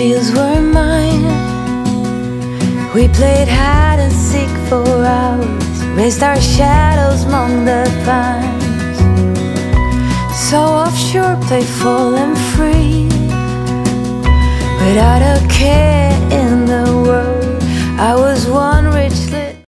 fields were mine. We played hide and seek for hours, raised our shadows among the pines. So offshore, playful and free, without a care in the world. I was